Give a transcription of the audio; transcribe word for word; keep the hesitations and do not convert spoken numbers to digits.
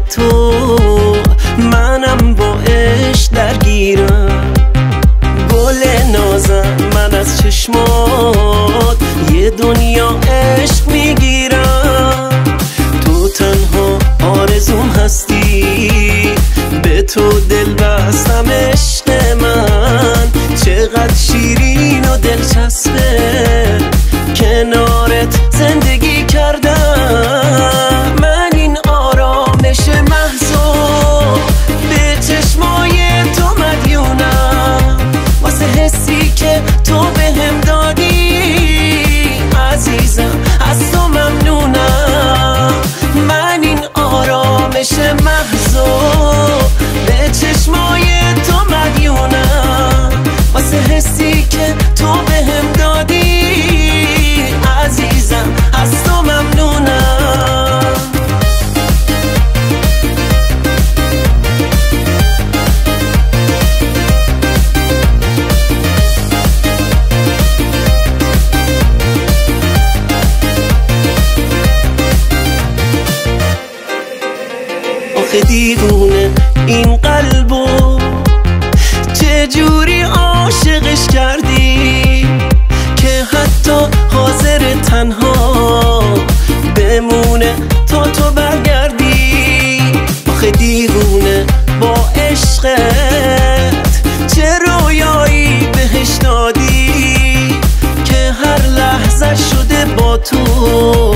تو منم با عشق درگیرم. گل نازم من از چشمات یه دنیا عشق میگیرم. تو تنها آرزوم هستی، به تو دل بستم عشق من. چقدر شیرین و دلچسبه کنارت زندگی کردم. من این آرامش محضو به چشمای تو مدیونم، واسه حسی که تو بهم دادی عزیزم از تو ممنونم. من این آرامش محضو به چشمای تو مدیونم، واسه حسی که تو بهم دادی عزیزم از تو ممنونم. آخه دیوونه این قلبو چجوری عاشقش کردی که حتی حاضر تنها بمونه تا تو برگردی. آخه دیوونه با عشقت چه رویایی بهش دادی که هر لحظه شده با تو